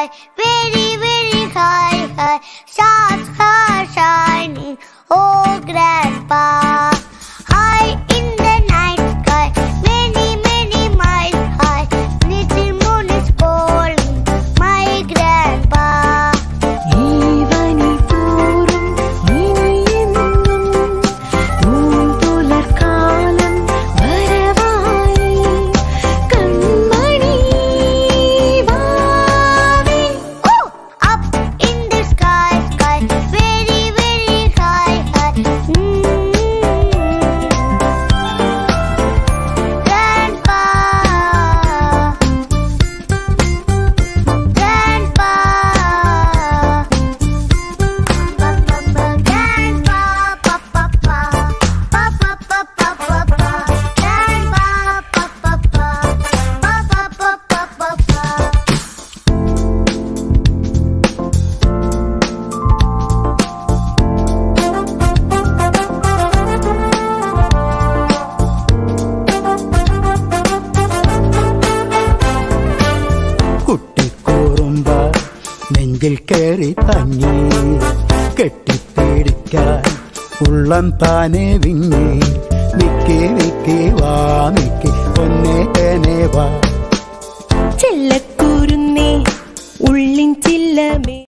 sky, very, very high, high. Stars are shining, oh grandpa. High in the night sky, many, many miles high. Little moon is calling, my grandpa. നെഞ്ചിൽ കേറി തങ്ങി കെട്ടിപ്പിടിക്കാൻ ഉള്ളം താനെ വിങ്ങി നിക്കി നിക്കി വാ നിക്കി പൊന്നേ തേനെ വാ ചെല്ലക്കൂരുന്നേ ഉള്ളിൻ ചില്ലമേ